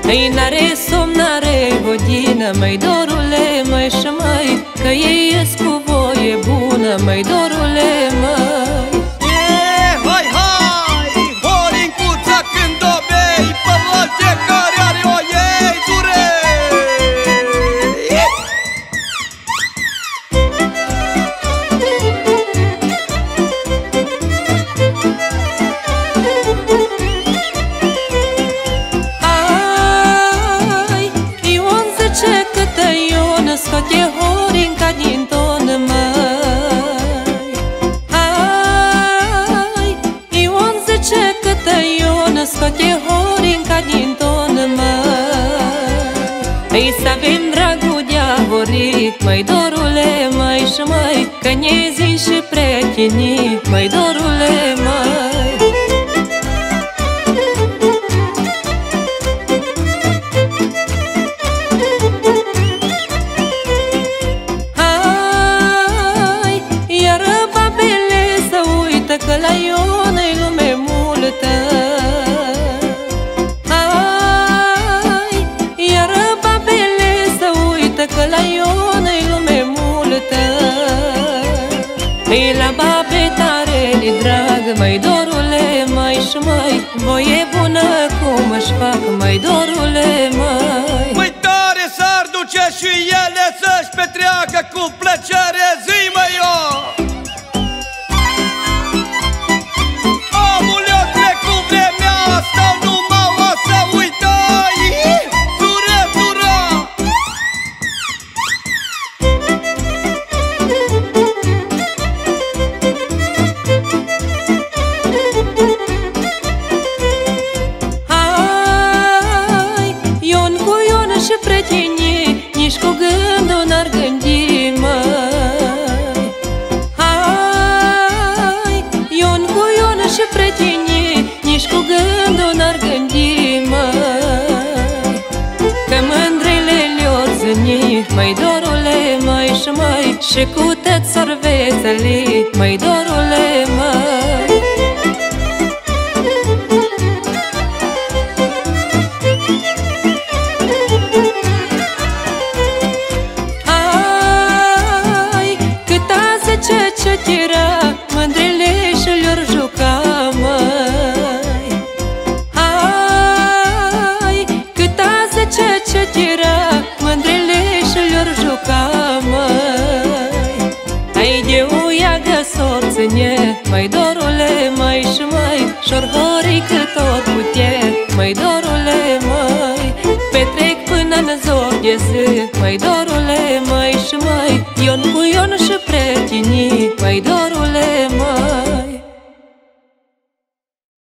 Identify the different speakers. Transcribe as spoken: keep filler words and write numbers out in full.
Speaker 1: Ei n-are somn, n-are godină, măi dorule, măi și măi, că ei ies cu voie bună, măi dorule, măi.
Speaker 2: E, hai, hai, Horincuța când o bei, pe orice care are o ei, dure!
Speaker 1: Scoate Horinca din ton, măi. Ai, Ion zice că Ion scoate Horinca din ton, măi. Ei să avem dragul de-a Horic, măi dorule, măi și măi, că ne zi și prietenii, măi dorule, măi. Că la Ion e lume multă. Ai, iar babele să uită că la Ion e lume multă. Ei la babe tare li drag, măi dorule, măi și măi, voie bună cum își fac, măi dorule, măi.
Speaker 2: Măi tare s-ar duce și ele să-și petreacă cu plăcere, zi măi eu.
Speaker 1: Nici cu gândul n-ar gândi, măi. Hai, Ion cu Ion și prietenii, nici cu gândul n-ar gândi, măi. Că mândrele le-or zâni, măi dorule, măi și măi, și cu tăți s-or veseli, măi dorule, măi. Ce tira mândrele și le-or juca, măi. Hai, cât azi ce tira mândrele și le-or juca, măi. Hai de uiagă s-or ține, măi dorule, măi și măi, și-or Horică tot putie, măi dorule, măi. Petrec până-n zor de zi, măi dorule, măi și măi, Ion cu Ion și prietenii, măi dorule, măi.